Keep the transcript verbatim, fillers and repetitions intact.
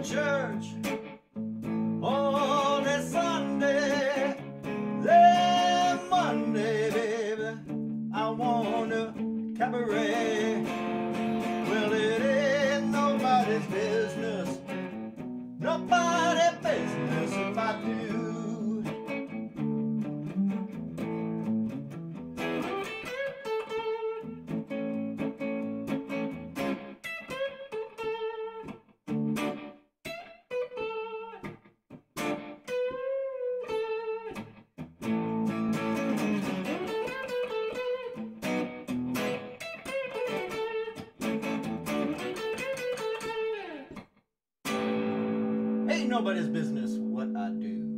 church on a Sunday, then Monday, baby, I want a cabaret. Well, it ain't nobody's business, nobody's business if I do. Ain't nobody's business what I do.